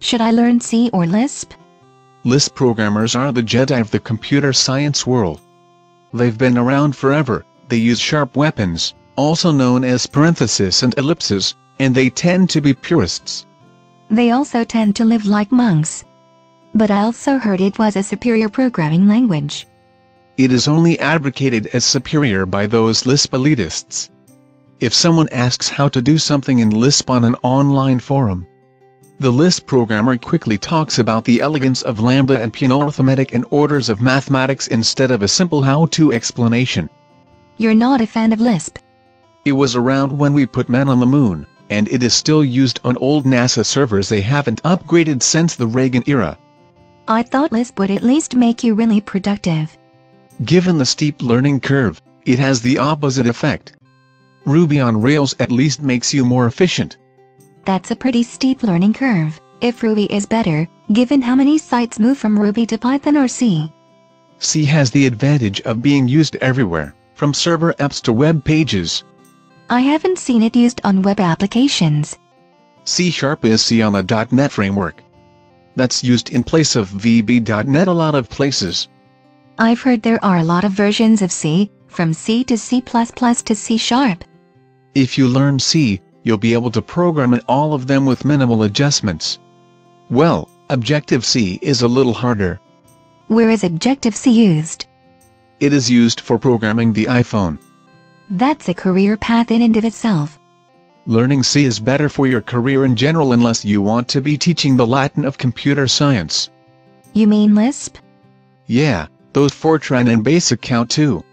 Should I learn C or Lisp? Lisp programmers are the Jedi of the computer science world. They've been around forever, they use sharp weapons, also known as parenthesis and ellipses, and they tend to be purists. They also tend to live like monks. But I also heard it was a superior programming language. It is only advocated as superior by those Lisp elitists. If someone asks how to do something in Lisp on an online forum, the Lisp programmer quickly talks about the elegance of lambda and peanoarthmetic and orders of mathematics instead of a simple how-to explanation. You're not a fan of Lisp? It was around when we put men on the moon, and it is still used on old NASA servers. They haven't upgraded since the Regan era. I thought Lisp would at least make you really productive. Given the steep learning curve, it has the opposite effect. Ruby on Rails at least makes you more efficient. That's a pretty steep learning curve, if Ruby is better, given how many sites move from Ruby to Python or C. C has the advantage of being used everywhere, from server apps to web pages. I haven't seen it used on web applications. C# is C on the .NET framework. That's used in place of VB.NET a lot of places. I've heard there are a lot of versions of C, from C to C++ to C#. If you learn C, you'll be able to program in all of them with minimal adjustments. Well, Objective-C is a little harder. Where is Objective-C used? It is used for programming the iPhone. That's a career path in and of itself. Learning C is better for your career in general unless you want to be teaching the Latin of computer science. You mean Lisp? Yeah, those Fortran and Basic count too.